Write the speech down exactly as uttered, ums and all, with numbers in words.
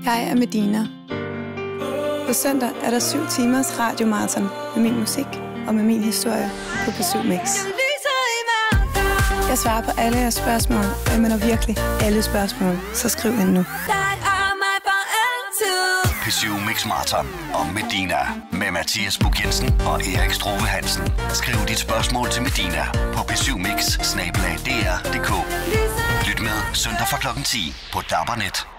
Jeg er Medina. På søndag er der syv timers radiomarathon med min musik og med min historie på P syv Mix. Jeg svarer på alle jeres spørgsmål, og jeg mener virkelig alle spørgsmål, så skriv ind nu. P syv Mix Marathon og Medina med Mathias Buch Jensen og Erik Struve Hansen. Skriv dit spørgsmål til Medina på p syv mix bindestreg d r punktum d k. Lyt med søndag fra klokken ti på D A B net.